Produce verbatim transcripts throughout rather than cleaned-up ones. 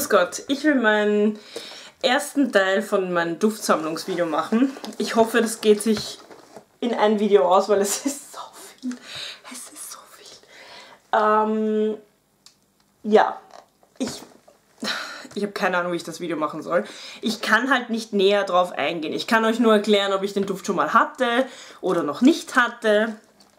Grüß Gott, ich will meinen ersten Teil von meinem Duftsammlungsvideo machen. Ich hoffe, das geht sich in ein Video aus, weil es ist so viel. Es ist so viel. Ähm, ja, ich, ich habe keine Ahnung, wie ich das Video machen soll. Ich kann halt nicht näher drauf eingehen. Ich kann euch nur erklären, ob ich den Duft schon mal hatte oder noch nicht hatte.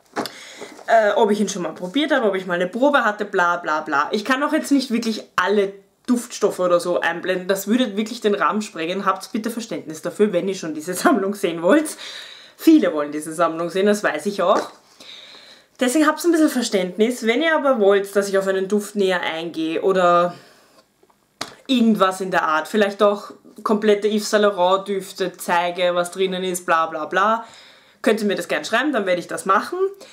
Äh, ob ich ihn schon mal probiert habe, ob ich mal eine Probe hatte, bla bla bla. Ich kann auch jetzt nicht wirklich alle Duftstoffe oder so einblenden. Das würde wirklich den Rahmen sprengen. Habt bitte Verständnis dafür, wenn ihr schon diese Sammlung sehen wollt. Viele wollen diese Sammlung sehen, das weiß ich auch. Deswegen habt ein bisschen Verständnis. Wenn ihr aber wollt, dass ich auf einen Duft näher eingehe oder irgendwas in der Art, vielleicht auch komplette Yves Saint Laurent Düfte zeige, was drinnen ist, bla bla bla, könnt ihr mir das gerne schreiben, dann werde ich das machen.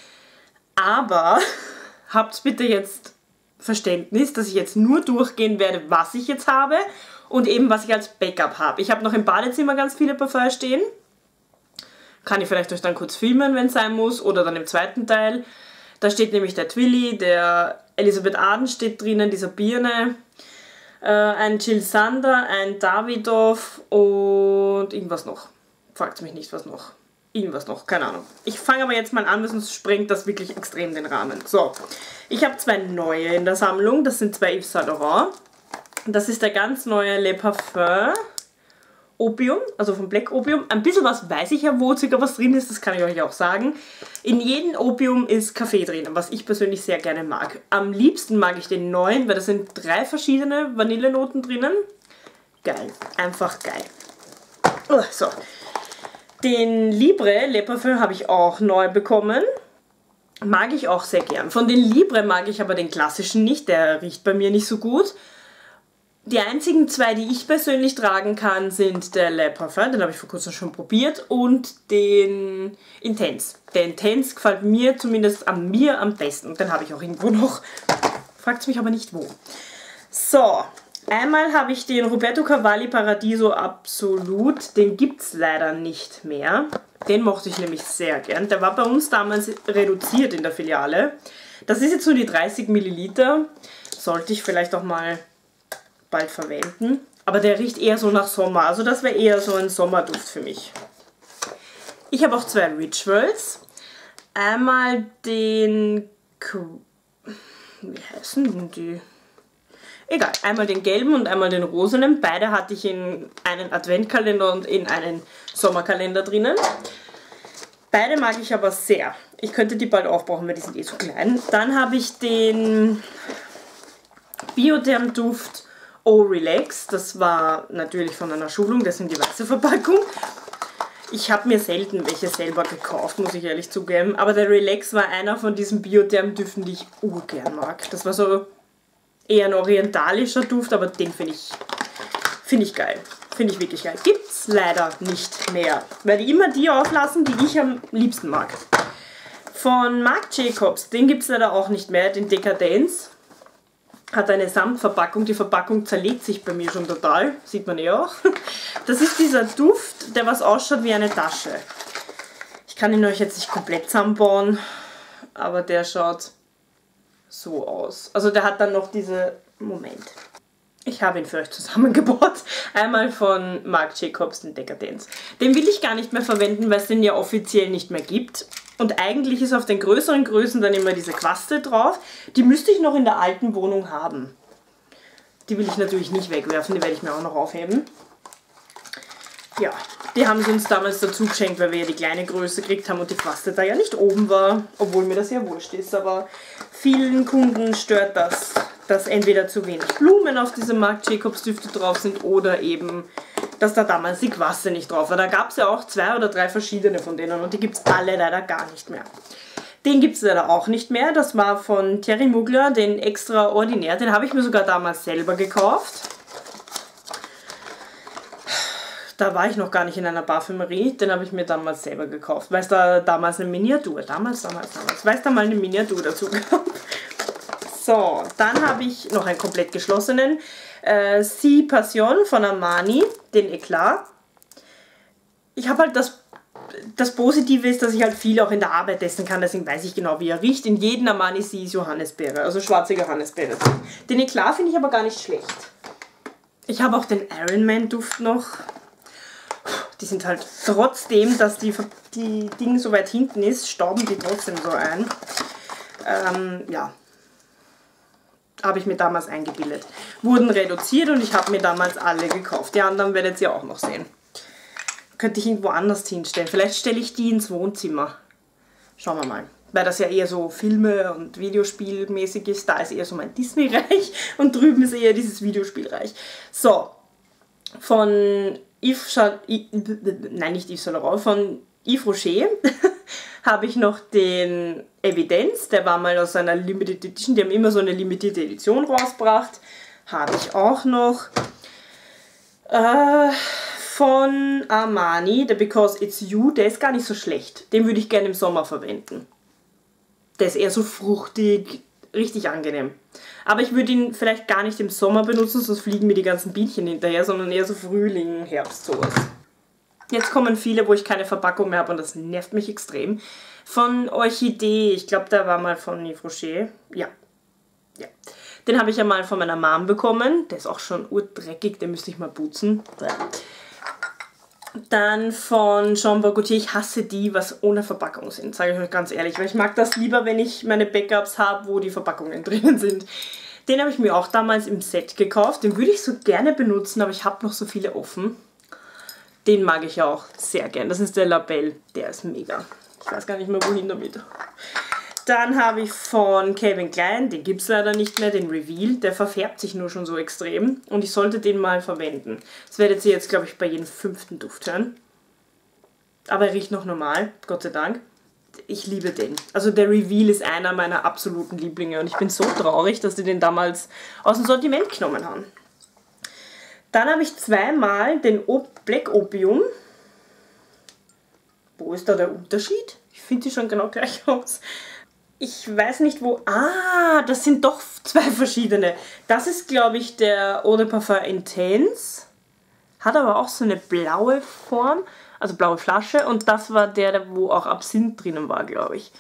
Aber habt bitte jetzt Verständnis, dass ich jetzt nur durchgehen werde, was ich jetzt habe und eben was ich als Backup habe. Ich habe noch im Badezimmer ganz viele Parfums stehen. Kann ich vielleicht euch dann kurz filmen, wenn es sein muss, oder dann im zweiten Teil. Da steht nämlich der Twilly, der Elisabeth Arden steht drinnen, dieser Birne, äh, ein Jill Sander, ein Davidoff und irgendwas noch. Fragt mich nicht, was noch. Irgendwas noch, keine Ahnung. Ich fange aber jetzt mal an, weil sonst sprengt das wirklich extrem den Rahmen. So, ich habe zwei neue in der Sammlung. Das sind zwei Yves Saint Laurent. Das ist der ganz neue Le Parfum Opium, also von Black Opium. Ein bisschen was weiß ich ja, wo circa was drin ist, das kann ich euch auch sagen. In jedem Opium ist Kaffee drin, was ich persönlich sehr gerne mag. Am liebsten mag ich den neuen, weil da sind drei verschiedene Vanillenoten drinnen. Geil, einfach geil. Oh, so. Den Libre Le Parfum habe ich auch neu bekommen. Mag ich auch sehr gern. Von den Libre mag ich aber den klassischen nicht, der riecht bei mir nicht so gut. Die einzigen zwei, die ich persönlich tragen kann, sind der Le Parfum, den habe ich vor kurzem schon probiert, und den Intense. Der Intense gefällt mir zumindest an mir am besten. Den habe ich auch irgendwo noch. Fragt mich aber nicht wo. So. Einmal habe ich den Roberto Cavalli Paradiso Absolut, den gibt es leider nicht mehr. Den mochte ich nämlich sehr gern. Der war bei uns damals reduziert in der Filiale. Das ist jetzt nur die dreißig Milliliter. Sollte ich vielleicht auch mal bald verwenden. Aber der riecht eher so nach Sommer. Also das wäre eher so ein Sommerduft für mich. Ich habe auch zwei Rituals. Einmal den... Wie heißen denn die? Egal, einmal den gelben und einmal den rosenen. Beide hatte ich in einen Adventkalender und in einen Sommerkalender drinnen. Beide mag ich aber sehr. Ich könnte die bald aufbrauchen, weil die sind eh so klein. Dann habe ich den Biotherm-Duft Oh Relax. Das war natürlich von einer Schulung, das sind die weiße Verpackung. Ich habe mir selten welche selber gekauft, muss ich ehrlich zugeben. Aber der Relax war einer von diesen Biotherm-Düften, die ich urgern mag. Das war so eher ein orientalischer Duft, aber den finde ich, find ich geil. Finde ich wirklich geil. Gibt es leider nicht mehr. Weil die immer die auflassen, die ich am liebsten mag. Von Marc Jacobs, den gibt es leider auch nicht mehr, den Decadence. Hat eine Samtverpackung. Die Verpackung zerlegt sich bei mir schon total. Sieht man eh auch. Das ist dieser Duft, der was ausschaut wie eine Tasche. Ich kann ihn euch jetzt nicht komplett zusammenbauen, aber der schaut so aus. Also der hat dann noch diese... Moment. Ich habe ihn für euch zusammengebaut. Einmal von Marc Jacobs, den Decadence. Den will ich gar nicht mehr verwenden, weil es den ja offiziell nicht mehr gibt. Und eigentlich ist auf den größeren Größen dann immer diese Quaste drauf. Die müsste ich noch in der alten Wohnung haben. Die will ich natürlich nicht wegwerfen, die werde ich mir auch noch aufheben. Ja, die haben sie uns damals dazu geschenkt, weil wir ja die kleine Größe gekriegt haben und die Quaste da ja nicht oben war. Obwohl mir das ja wurscht ist, aber vielen Kunden stört das, dass entweder zu wenig Blumen auf diese Marc Jacobs Düfte drauf sind oder eben, dass da damals die Quaste nicht drauf war. Da gab es ja auch zwei oder drei verschiedene von denen und die gibt es alle leider gar nicht mehr. Den gibt es leider auch nicht mehr. Das war von Thierry Mugler, den Extraordinaire. Den habe ich mir sogar damals selber gekauft. Da war ich noch gar nicht in einer Parfümerie, den habe ich mir damals selber gekauft, weil es da damals eine Miniatur, damals, damals, damals, weil es da mal eine Miniatur dazu gab. So, dann habe ich noch einen komplett geschlossenen, äh, Si Passion von Armani, den Eclat. Ich habe halt das, das Positive ist, dass ich halt viel auch in der Arbeit essen kann, deswegen weiß ich genau, wie er riecht. In jedem Armani Si ist Johannisbeere, also schwarze Johannisbeere. Den Eclat finde ich aber gar nicht schlecht. Ich habe auch den Iron Man Duft noch. Die sind halt trotzdem, dass die, die Dinge so weit hinten ist, stauben die trotzdem so ein. Ähm, ja. Habe ich mir damals eingebildet. Wurden reduziert und ich habe mir damals alle gekauft. Die anderen werdet ihr auch noch sehen. Könnte ich irgendwo anders hinstellen. Vielleicht stelle ich die ins Wohnzimmer. Schauen wir mal. Weil das ja eher so Filme- und Videospielmäßig ist. Da ist eher so mein Disney-Reich und drüben ist eher dieses Videospielreich. So, von Yves Cha nein, nicht Yves Saint Laurent, von Yves Rocher habe ich noch den Evidence. Der war mal aus einer Limited Edition. Die haben immer so eine limitierte Edition rausgebracht. Habe ich auch noch. Äh, von Armani, der Because It's You. Der ist gar nicht so schlecht. Den würde ich gerne im Sommer verwenden. Der ist eher so fruchtig, richtig angenehm. Aber ich würde ihn vielleicht gar nicht im Sommer benutzen, sonst fliegen mir die ganzen Bienchen hinterher, sondern eher so Frühling, Herbst, sowas. Jetzt kommen viele, wo ich keine Verpackung mehr habe und das nervt mich extrem. Von Orchidee, ich glaube, der war mal von Yves Rocher. Ja. ja. Den habe ich ja mal von meiner Mom bekommen. Der ist auch schon urdreckig, den müsste ich mal putzen. Dann von Jean Paul Gaultier, ich hasse die, was ohne Verpackung sind, sage ich euch ganz ehrlich, weil ich mag das lieber, wenn ich meine Backups habe, wo die Verpackungen drinnen sind. Den habe ich mir auch damals im Set gekauft, den würde ich so gerne benutzen, aber ich habe noch so viele offen. Den mag ich auch sehr gern, das ist der Labelle, der ist mega. Ich weiß gar nicht mehr wohin damit. Dann habe ich von Calvin Klein, den gibt es leider nicht mehr, den Reveal. Der verfärbt sich nur schon so extrem und ich sollte den mal verwenden. Das werdet ihr jetzt, glaube ich, bei jedem fünften Duft hören. Aber er riecht noch normal, Gott sei Dank. Ich liebe den. Also der Reveal ist einer meiner absoluten Lieblinge und ich bin so traurig, dass die den damals aus dem Sortiment genommen haben. Dann habe ich zweimal den Black Opium. Wo ist da der Unterschied? Ich finde die schon genau gleich aus. Ich weiß nicht wo... Ah, das sind doch zwei verschiedene. Das ist, glaube ich, der Eau de Parfum Intense. Hat aber auch so eine blaue Form, also blaue Flasche. Und das war der, wo auch Absinth drinnen war, glaube ich.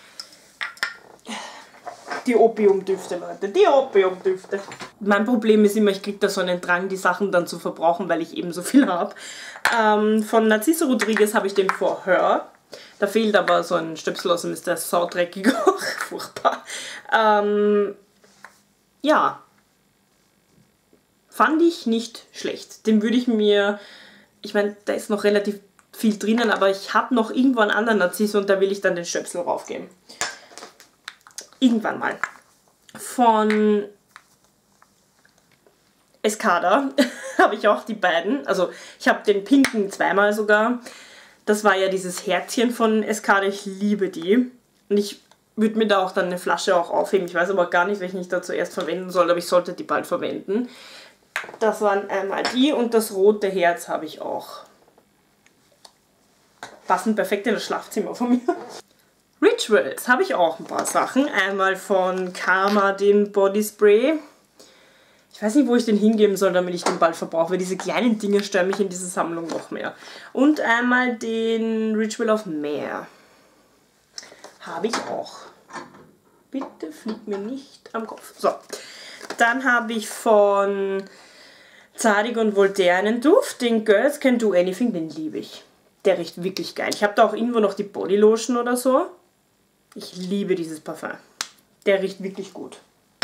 Die Opiumdüfte, Leute, die Opiumdüfte. Mein Problem ist immer, ich kriege da so einen Drang, die Sachen dann zu verbrauchen, weil ich eben so viel habe. Ähm, von Narciso Rodriguez habe ich den For Her. Da fehlt aber so ein Stöpsel, außerdem ist der saudreckig auch. Furchtbar. Ähm, ja. Fand ich nicht schlecht. Den würde ich mir... Ich meine, da ist noch relativ viel drinnen, aber ich habe noch irgendwo einen anderen Narciso und da will ich dann den Stöpsel raufgeben. Irgendwann mal. Von Escada habe ich auch die beiden. Also ich habe den pinken zweimal sogar. Das war ja dieses Herzchen von Escada. Ich liebe die. Und ich würde mir da auch dann eine Flasche auch aufheben. Ich weiß aber gar nicht, welchen ich da zuerst verwenden soll, aber ich sollte die bald verwenden. Das waren einmal die und das rote Herz habe ich auch. Passen perfekt in das Schlafzimmer von mir. Rituals habe ich auch ein paar Sachen. Einmal von Karma den Body Spray. Ich weiß nicht, wo ich den hingeben soll, damit ich den bald verbrauche, weil diese kleinen Dinge stören mich in dieser Sammlung noch mehr. Und einmal den Ritual of Meer. Habe ich auch. Bitte fliegt mir nicht am Kopf. So. Dann habe ich von Zadig und Voltaire einen Duft. Den Girls Can Do Anything, den liebe ich. Der riecht wirklich geil. Ich habe da auch irgendwo noch die Bodylotion oder so. Ich liebe dieses Parfum. Der riecht wirklich gut.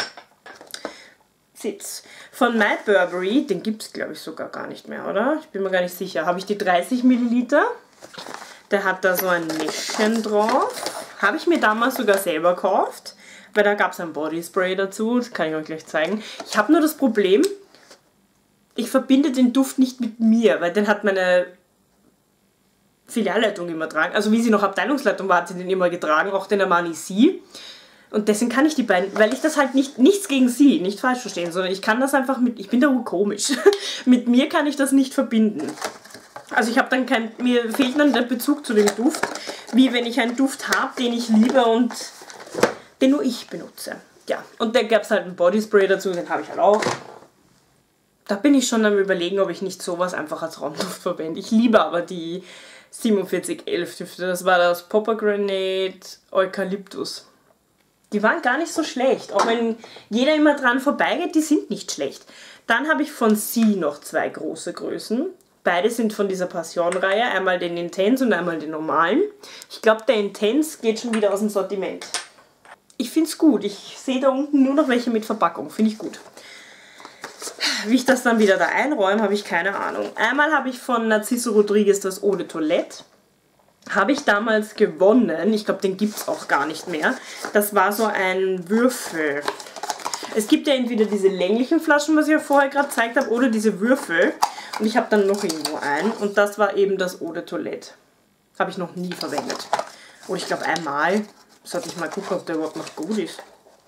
Sitz. Von My Burberry, den gibt es glaube ich sogar gar nicht mehr, oder? Ich bin mir gar nicht sicher. Habe ich die dreißig Milliliter. Der hat da so ein Mischchen drauf. Habe ich mir damals sogar selber gekauft, weil da gab es ein Bodyspray dazu. Das kann ich euch gleich zeigen. Ich habe nur das Problem, ich verbinde den Duft nicht mit mir, weil den hat meine Filialleitung immer tragen. Also wie sie noch Abteilungsleitung war, hat sie den immer getragen, auch den Armani Sie. Und deswegen kann ich die beiden, weil ich das halt nicht, nichts gegen sie, nicht falsch verstehen, sondern ich kann das einfach mit, ich bin da komisch. Mit mir kann ich das nicht verbinden. Also ich habe dann kein, mir fehlt dann der Bezug zu dem Duft, wie wenn ich einen Duft habe, den ich liebe und den nur ich benutze. Ja, und da gab es halt einen Bodyspray dazu, den habe ich halt auch. Da bin ich schon am Überlegen, ob ich nicht sowas einfach als Raumduft verwende. Ich liebe aber die siebenundvierzig elf Düfte, das war das Pomegranate Eukalyptus. Die waren gar nicht so schlecht, auch wenn jeder immer dran vorbeigeht, die sind nicht schlecht. Dann habe ich von Sie noch zwei große Größen. Beide sind von dieser Passion-Reihe. Einmal den Intense und einmal den normalen. Ich glaube, der Intense geht schon wieder aus dem Sortiment. Ich finde es gut. Ich sehe da unten nur noch welche mit Verpackung. Finde ich gut. Wie ich das dann wieder da einräume, habe ich keine Ahnung. Einmal habe ich von Narciso Rodriguez das Eau de Toilette. Habe ich damals gewonnen. Ich glaube, den gibt es auch gar nicht mehr. Das war so ein Würfel. Es gibt ja entweder diese länglichen Flaschen, was ich ja vorher gerade gezeigt habe, oder diese Würfel. Und ich habe dann noch irgendwo einen. Und das war eben das Eau de Toilette. Habe ich noch nie verwendet. Oder ich glaube einmal. Sollte ich mal gucken, ob der überhaupt noch gut ist.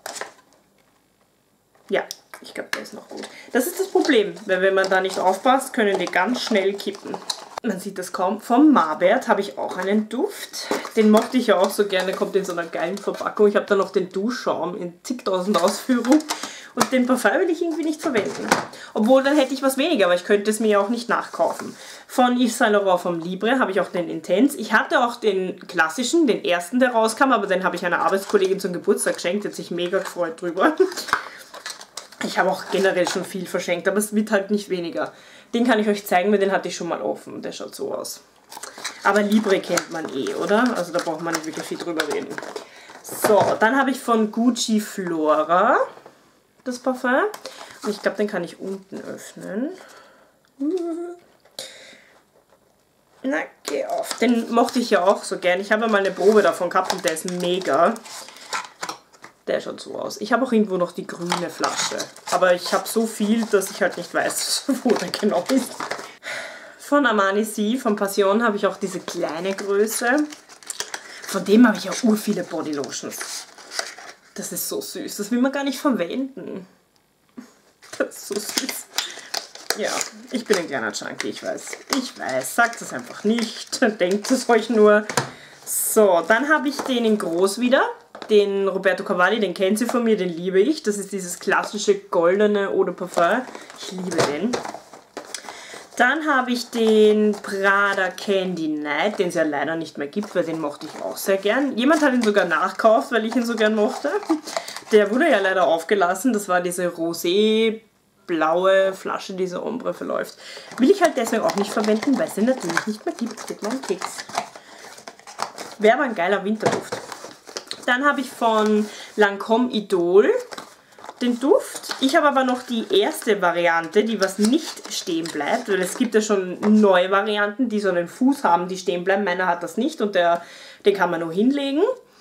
Ja, ich glaube, der ist noch gut. Das ist das Problem, weil wenn man da nicht aufpasst, können die ganz schnell kippen. Man sieht das kaum. Vom Marbert habe ich auch einen Duft. Den mochte ich ja auch so gerne. Der kommt in so einer geilen Verpackung. Ich habe da noch den Duschschaum in zigtausend Ausführungen. Und den Parfum will ich irgendwie nicht verwenden. Obwohl, dann hätte ich was weniger, aber ich könnte es mir ja auch nicht nachkaufen. Von Yves Saint Laurent vom Libre habe ich auch den Intense. Ich hatte auch den klassischen, den ersten, der rauskam, aber den habe ich einer Arbeitskollegin zum Geburtstag geschenkt. Die hat sich mega gefreut drüber. Ich habe auch generell schon viel verschenkt, aber es wird halt nicht weniger. Den kann ich euch zeigen, weil den hatte ich schon mal offen. Der schaut so aus. Aber Libre kennt man eh, oder? Also da braucht man nicht wirklich viel drüber reden. So, dann habe ich von Gucci Flora das Parfum. Und ich glaube, den kann ich unten öffnen. Na, geh auf. Den mochte ich ja auch so gern. Ich habe mal eine Probe davon gehabt und der ist mega. Der schaut so aus. Ich habe auch irgendwo noch die grüne Flasche. Aber ich habe so viel, dass ich halt nicht weiß, wo der genau ist. Von Armani Sie, von Passion, habe ich auch diese kleine Größe. Von dem habe ich auch ur viele Bodylotions. Das ist so süß. Das will man gar nicht verwenden. Das ist so süß. Ja, ich bin ein kleiner Junkie, ich weiß. Ich weiß, sagt es einfach nicht. Denkt es euch nur. So, dann habe ich den in groß wieder. Den Roberto Cavalli, den kennt ihr von mir, den liebe ich. Das ist dieses klassische goldene Eau de Parfum. Ich liebe den. Dann habe ich den Prada Candy Night, den es ja leider nicht mehr gibt, weil den mochte ich auch sehr gern. Jemand hat ihn sogar nachgekauft, weil ich ihn so gern mochte. Der wurde ja leider aufgelassen. Das war diese rosé blaue Flasche, die so Ombre verläuft. Will ich halt deswegen auch nicht verwenden, weil es den natürlich nicht mehr gibt. Geht mal ein Keks. Wäre aber ein geiler Winterduft. Dann habe ich von Lancôme Idol den Duft. Ich habe aber noch die erste Variante, die was nicht stehen bleibt, weil es gibt ja schon neue Varianten, die so einen Fuß haben, die stehen bleiben. Meiner hat das nicht und der, den kann man nur hinlegen.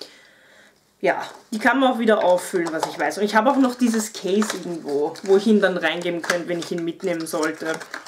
Ja, die kann man auch wieder auffüllen, was ich weiß. Und ich habe auch noch dieses Case irgendwo, wo ich ihn dann reingeben könnte, wenn ich ihn mitnehmen sollte.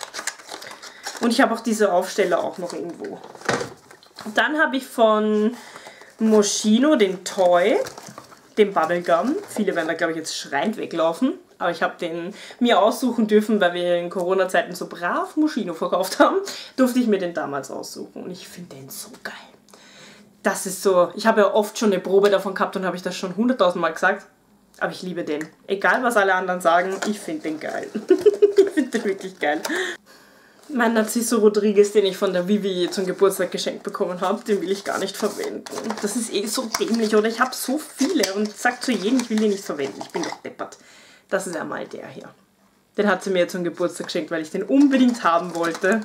Und ich habe auch diese Aufsteller auch noch irgendwo. Dann habe ich von Moschino den Toy, den Bubblegum. Viele werden da, glaube ich, jetzt schreiend weglaufen. Aber ich habe den mir aussuchen dürfen, weil wir in Corona-Zeiten so brav Moschino verkauft haben. Durfte ich mir den damals aussuchen. Und ich finde den so geil. Das ist so, ich habe ja oft schon eine Probe davon gehabt und habe ich das schon hunderttausend Mal gesagt. Aber ich liebe den. Egal, was alle anderen sagen, ich finde den geil. Ich finde den wirklich geil. Mein Narciso Rodriguez, den ich von der Vivi zum Geburtstag geschenkt bekommen habe, den will ich gar nicht verwenden. Das ist eh so dämlich, oder? Ich habe so viele und sage zu jedem, ich will den nicht verwenden. Ich bin doch deppert. Das ist einmal der hier. Den hat sie mir zum Geburtstag geschenkt, weil ich den unbedingt haben wollte.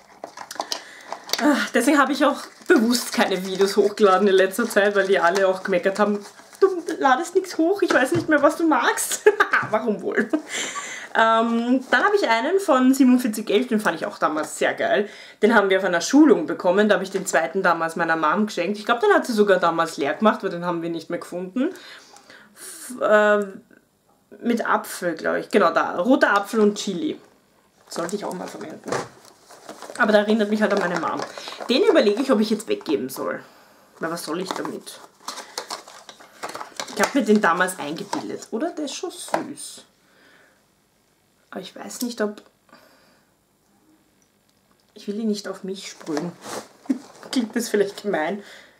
Ach, deswegen habe ich auch bewusst keine Videos hochgeladen in letzter Zeit, weil die alle auch gemeckert haben, du ladest nichts hoch, ich weiß nicht mehr, was du magst. Warum wohl? Ähm, dann habe ich einen von siebenundvierzig elf, den fand ich auch damals sehr geil. Den haben wir auf einer Schulung bekommen, da habe ich den zweiten damals meiner Mom geschenkt. Ich glaube, den hat sie sogar damals leer gemacht, weil den haben wir nicht mehr gefunden. F äh, mit Apfel, glaube ich. Genau, da. Roter Apfel und Chili. Sollte ich auch mal verwenden. Aber da erinnert mich halt an meine Mom. Den überlege ich, ob ich jetzt weggeben soll. Weil was soll ich damit? Ich habe mir den damals eingebildet. Oder? Der ist schon süß. Aber ich weiß nicht, ob... Ich will ihn nicht auf mich sprühen. Klingt das vielleicht gemein?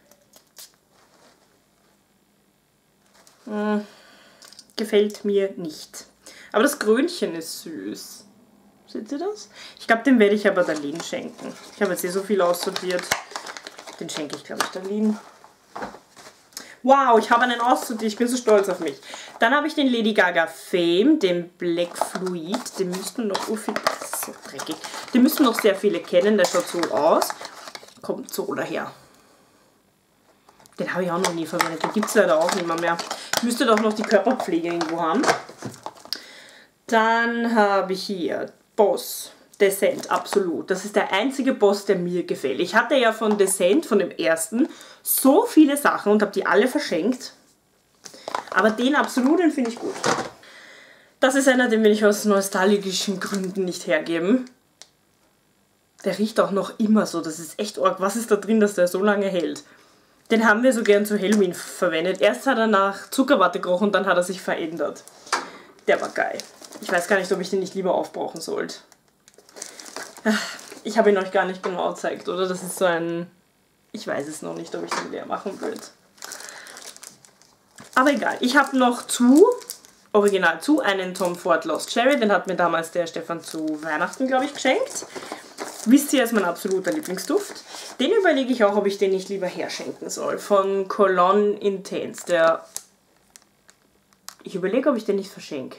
Hm, gefällt mir nicht. Aber das Krönchen ist süß. Seht ihr das? Ich glaube, den werde ich aber der Lin schenken. Ich habe jetzt eh so viel aussortiert. Den schenke ich, glaube ich, der Lin. Wow, ich habe einen Auszug, ich bin so stolz auf mich. Dann habe ich den Lady Gaga Fame, den Black Fluid. Den müssten noch, oh, das ist so dreckig. Den müssten noch sehr viele kennen, der schaut so aus. Kommt so daher. Den habe ich auch noch nie verwendet, den gibt es leider auch nicht mehr, mehr. Ich müsste doch noch die Körperpflege irgendwo haben. Dann habe ich hier Boss Descent, absolut. Das ist der einzige Boss, der mir gefällt. Ich hatte ja von Descent, von dem ersten, so viele Sachen und habe die alle verschenkt. Aber den absolut, den finde ich gut. Das ist einer, den will ich aus nostalgischen Gründen nicht hergeben. Der riecht auch noch immer so, das ist echt arg. Was ist da drin, dass der so lange hält? Den haben wir so gern zu Halloween verwendet. Erst hat er nach Zuckerwatte gerochen und dann hat er sich verändert. Der war geil. Ich weiß gar nicht, ob ich den nicht lieber aufbrauchen sollte. Ich habe ihn euch gar nicht genau gezeigt, oder? Das ist so ein... Ich weiß es noch nicht, ob ich den leer machen würde. Aber egal. Ich habe noch zu, original zu, einen Tom Ford Lost Cherry. Den hat mir damals der Stefan zu Weihnachten, glaube ich, geschenkt. Wisst ihr, ist mein absoluter Lieblingsduft. Den überlege ich auch, ob ich den nicht lieber herschenken soll. Von Cologne Intense. Der... Ich überlege, ob ich den nicht verschenke.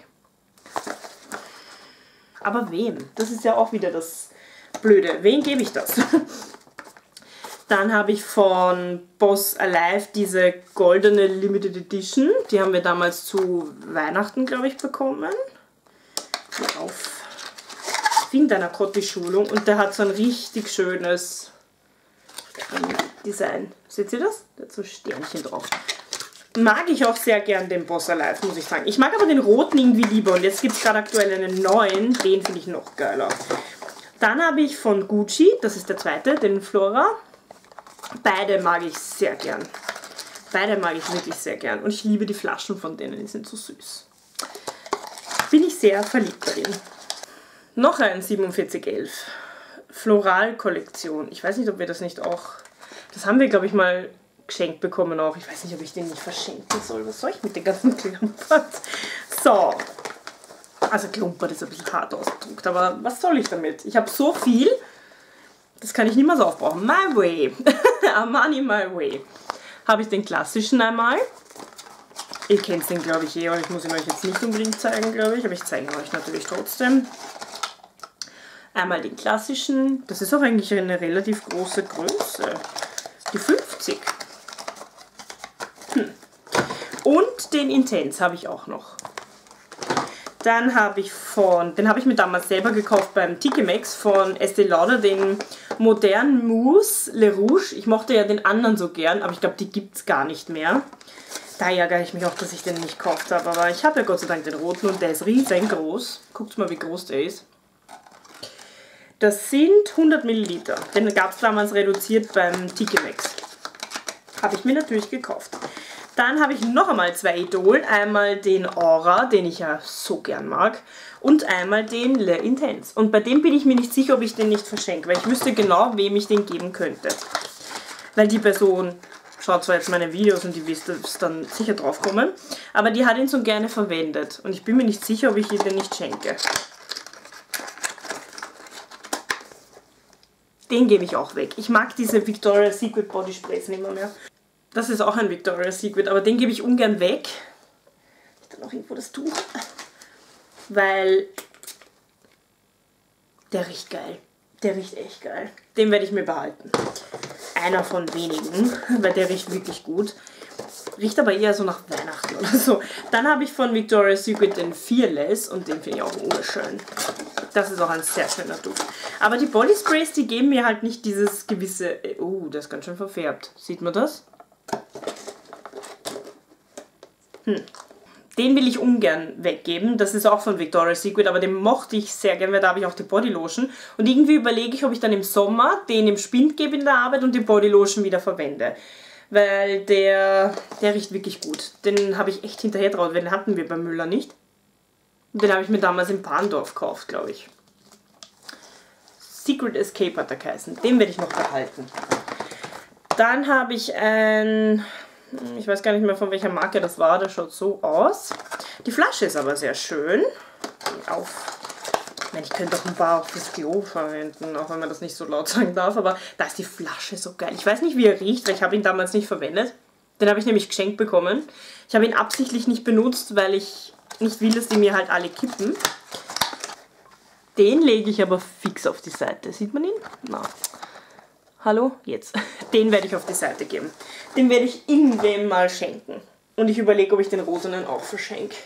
Aber wem? Das ist ja auch wieder das Blöde. Wen gebe ich das? Dann habe ich von Boss Alive diese goldene Limited Edition. Die haben wir damals zu Weihnachten, glaube ich, bekommen. Hier auf. Wegen deiner Kotti-Schulung. Und der hat so ein richtig schönes Design. Seht ihr das? Der hat so Sternchen drauf. Mag ich auch sehr gern den Boss Alive, muss ich sagen. Ich mag aber den roten irgendwie lieber. Und jetzt gibt es gerade aktuell einen neuen. Den finde ich noch geiler. Dann habe ich von Gucci, das ist der zweite, den Flora. Beide mag ich sehr gern. Beide mag ich wirklich sehr gern. Und ich liebe die Flaschen von denen, die sind so süß. Bin ich sehr verliebt darin. Noch ein siebenundvierzig elf. Floral-Kollektion. Ich weiß nicht, ob wir das nicht auch... Das haben wir, glaube ich, mal geschenkt bekommen auch. Ich weiß nicht, ob ich den nicht verschenken soll. Was soll ich mit den ganzen Klumpert? So. Also Klumpert ist ein bisschen hart ausgedrückt, aber was soll ich damit? Ich habe so viel, das kann ich nicht mehr so aufbrauchen. My Way. Armani My Way. Habe ich den klassischen einmal. Ihr kennt den, glaube ich, eh, aber ich muss ihn euch jetzt nicht unbedingt zeigen, glaube ich. Aber ich zeige ihn euch natürlich trotzdem. Einmal den klassischen. Das ist auch eigentlich eine relativ große Größe. Die fünfzig. Hm. Und den Intense habe ich auch noch. Dann habe ich von, den habe ich mir damals selber gekauft beim Tiki Max von Estée Lauder, den modernen Mousse Le Rouge. Ich mochte ja den anderen so gern, aber ich glaube, die gibt es gar nicht mehr. Da ärgere ich mich auch, dass ich den nicht gekauft habe. Aber ich habe ja Gott sei Dank den roten und der ist riesengroß. Guckt mal, wie groß der ist. Das sind hundert Milliliter. Den gab es damals reduziert beim Tiki Max. Habe ich mir natürlich gekauft. Dann habe ich noch einmal zwei Idol. Einmal den Aura, den ich ja so gern mag. Und einmal den Le Intense. Und bei dem bin ich mir nicht sicher, ob ich den nicht verschenke. Weil ich wüsste genau, wem ich den geben könnte. Weil die Person schaut zwar jetzt meine Videos und die wisst es dann sicher drauf kommen. Aber die hat ihn so gerne verwendet. Und ich bin mir nicht sicher, ob ich ihr den nicht schenke. Den gebe ich auch weg. Ich mag diese Victoria's Secret Body Sprays nicht mehr. mehr. Das ist auch ein Victoria's Secret, aber den gebe ich ungern weg. Ich habe noch irgendwo das Tuch. Weil der riecht geil. Der riecht echt geil. Den werde ich mir behalten. Einer von wenigen, weil der riecht wirklich gut. Riecht aber eher so nach Weihnachten oder so. Dann habe ich von Victoria's Secret den Fearless und den finde ich auch wunderschön. Das ist auch ein sehr schöner Duft. Aber die Body Sprays, die geben mir halt nicht dieses gewisse... Oh, das ist ganz schön verfärbt. Sieht man das? Hm. Den will ich ungern weggeben. Das ist auch von Victoria's Secret, aber den mochte ich sehr gern, weil da habe ich auch die Bodylotion. Und irgendwie überlege ich, ob ich dann im Sommer den im Spind gebe in der Arbeit und die Bodylotion wieder verwende. Weil der, der riecht wirklich gut. Den habe ich echt hinterher drauf, weil den hatten wir bei Müller nicht. Und den habe ich mir damals in Bahndorf gekauft, glaube ich. Secret Escape hat er geheißen. Den werde ich noch behalten. Dann habe ich ein... Ich weiß gar nicht mehr, von welcher Marke das war. Das schaut so aus. Die Flasche ist aber sehr schön. Auf. Ich meine, ich könnte auch ein paar auch fürs Klo verwenden, auch wenn man das nicht so laut sagen darf. Aber da ist die Flasche so geil. Ich weiß nicht, wie er riecht, weil ich habe ihn damals nicht verwendet. Den habe ich nämlich geschenkt bekommen. Ich habe ihn absichtlich nicht benutzt, weil ich nicht will, dass die mir halt alle kippen. Den lege ich aber fix auf die Seite. Sieht man ihn? Na. Hallo? Jetzt. Den werde ich auf die Seite geben. Den werde ich irgendwem mal schenken. Und ich überlege, ob ich den rosenen auch verschenke.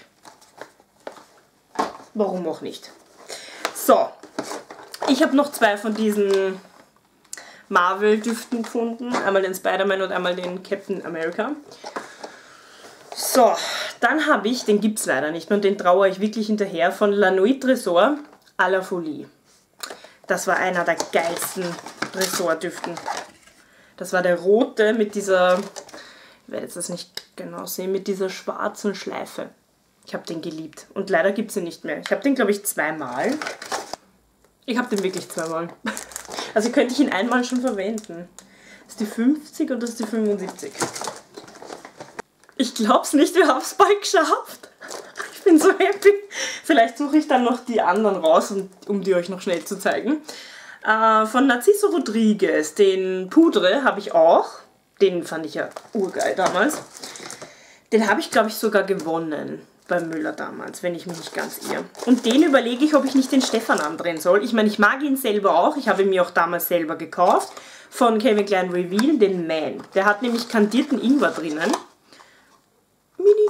Warum auch nicht? So. Ich habe noch zwei von diesen Marvel-Düften gefunden. Einmal den Spider-Man und einmal den Captain America. So, dann habe ich, den gibt es leider nicht mehr und den traue ich wirklich hinterher, von La Nuit Tresor à la Folie. Das war einer der geilsten Tresor-Düften. Das war der rote mit dieser, ich werde jetzt das nicht genau sehen, mit dieser schwarzen Schleife. Ich habe den geliebt und leider gibt es ihn nicht mehr. Ich habe den, glaube ich, zweimal. Ich habe den wirklich zweimal. Also könnte ich ihn einmal schon verwenden. Das ist die fünfzig und das ist die fünfundsiebzig. Ich glaub's nicht, wir haben es bald geschafft. Ich bin so happy. Vielleicht suche ich dann noch die anderen raus, um, um die euch noch schnell zu zeigen. Äh, von Narciso Rodriguez, den Poudre habe ich auch. Den fand ich ja urgeil damals. Den habe ich, glaube ich, sogar gewonnen beim Müller damals, wenn ich mich nicht ganz irre. Und den überlege ich, ob ich nicht den Stefan andrehen soll. Ich meine, ich mag ihn selber auch. Ich habe ihn mir auch damals selber gekauft. Von Calvin Klein Reveal, den Man. Der hat nämlich kandierten Ingwer drinnen. Mini.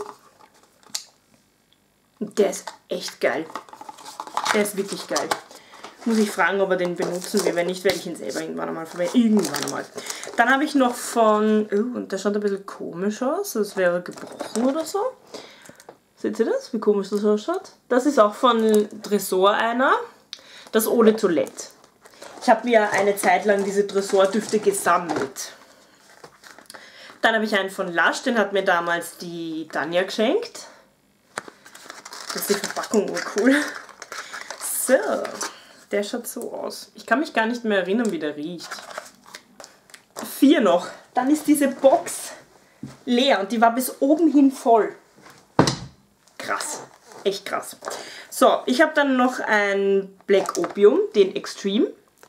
Der ist echt geil. Der ist wirklich geil. Muss ich fragen, ob er den benutzen will. Wenn nicht, werde ich ihn selber irgendwann einmal verwenden. Irgendwann einmal. Dann habe ich noch von... Oh, und der schaut ein bisschen komisch aus. Das wäre gebrochen oder so. Seht ihr das? Wie komisch das ausschaut? Das ist auch von Tresor einer. Das Eau de Toilette. Ich habe mir eine Zeit lang diese Tresor-Düfte gesammelt. Dann habe ich einen von Lush, den hat mir damals die Tanja geschenkt. Das ist die Verpackung cool. So, der schaut so aus. Ich kann mich gar nicht mehr erinnern, wie der riecht. Vier noch. Dann ist diese Box leer und die war bis oben hin voll. Krass. Echt krass. So, ich habe dann noch ein Black Opium, den Extreme.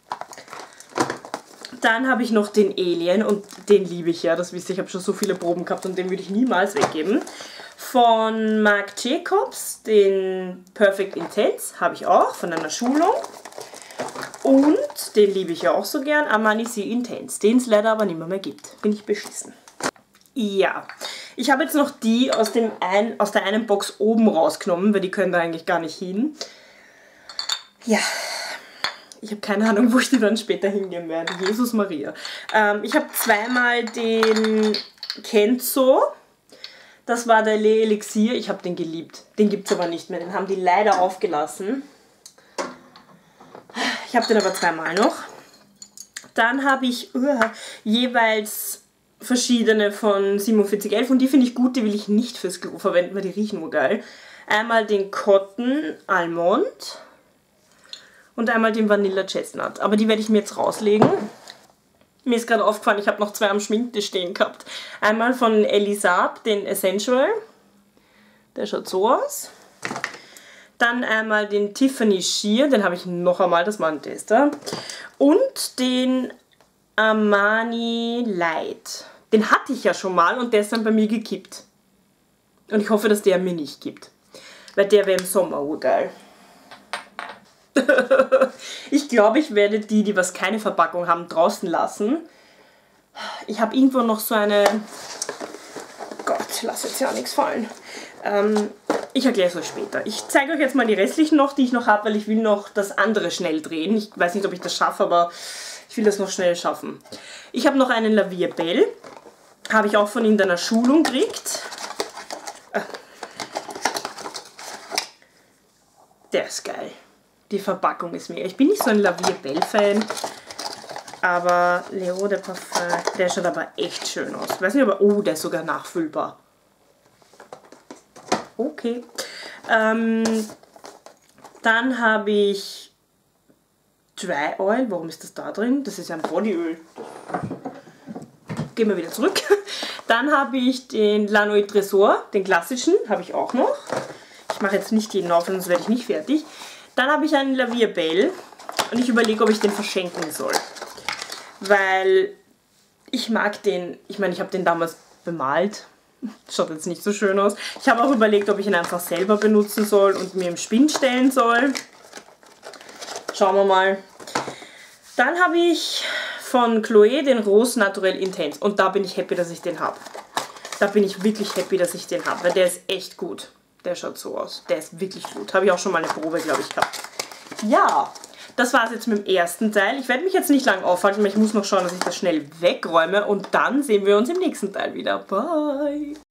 Dann habe ich noch den Alien und den liebe ich ja, das wisst ihr, ich habe schon so viele Proben gehabt und den würde ich niemals weggeben. Von Marc Jacobs, den Perfect Intense, habe ich auch, von einer Schulung. Und den liebe ich ja auch so gern, Armani C Intense, den es leider aber nicht mehr, mehr gibt. Bin ich beschissen. Ja, ich habe jetzt noch die aus, dem ein, aus der einen Box oben rausgenommen, weil die können da eigentlich gar nicht hin. Ja. Ich habe keine Ahnung, wo ich die dann später hingehen werde. Jesus Maria. Ähm, ich habe zweimal den Kenzo. Das war der Le Elixier. Ich habe den geliebt. Den gibt es aber nicht mehr. Den haben die leider aufgelassen. Ich habe den aber zweimal noch. Dann habe ich uh, jeweils verschiedene von siebenundvierzig elf. Und die finde ich gut. Die will ich nicht fürs Klo verwenden, weil die riechen nur geil. Einmal den Cotton Almond. Und einmal den Vanilla Chestnut. Aber die werde ich mir jetzt rauslegen. Mir ist gerade aufgefallen, ich habe noch zwei am Schminktisch stehen gehabt. Einmal von Elisab, den Essential. Der schaut so aus. Dann einmal den Tiffany Sheer, den habe ich noch einmal, das war ein Tester. Und den Armani Light. Den hatte ich ja schon mal und der ist dann bei mir gekippt. Und ich hoffe, dass der mir nicht gibt. Weil der wäre im Sommer urgeil. Ich glaube, ich werde die, die was keine Verpackung haben, draußen lassen. Ich habe irgendwo noch so eine... Gott, lass jetzt ja nichts fallen. Ähm, ich erkläre es euch später. Ich zeige euch jetzt mal die restlichen noch, die ich noch habe, weil ich will noch das andere schnell drehen. Ich weiß nicht, ob ich das schaffe, aber ich will das noch schnell schaffen. Ich habe noch einen La Vie est Belle. Habe ich auch von in einer Schulung gekriegt. Der ist geil. Die Verpackung ist mega. Ich bin nicht so ein La Vie est Belle Fan, aber L'Eau de Parfum, der schaut aber echt schön aus. Ich weiß nicht, aber oh, der ist sogar nachfüllbar. Okay. Ähm, dann habe ich Dry Oil. Warum ist das da drin? Das ist ja ein Bodyöl. Gehen wir wieder zurück. Dann habe ich den La Nuit Tresor, den klassischen, habe ich auch noch. Ich mache jetzt nicht jeden auf, sonst werde ich nicht fertig. Dann habe ich einen La Vie est Belle und ich überlege, ob ich den verschenken soll. Weil ich mag den, ich meine, ich habe den damals bemalt. Schaut jetzt nicht so schön aus. Ich habe auch überlegt, ob ich ihn einfach selber benutzen soll und mir im Spind stellen soll. Schauen wir mal. Dann habe ich von Chloé den Rose Naturel Intense. Und da bin ich happy, dass ich den habe. Da bin ich wirklich happy, dass ich den habe, weil der ist echt gut. Der schaut so aus. Der ist wirklich gut. Habe ich auch schon mal eine Probe, glaube ich, gehabt. Ja, das war es jetzt mit dem ersten Teil. Ich werde mich jetzt nicht lange aufhalten, weil ich muss noch schauen, dass ich das schnell wegräume. Und dann sehen wir uns im nächsten Teil wieder. Bye!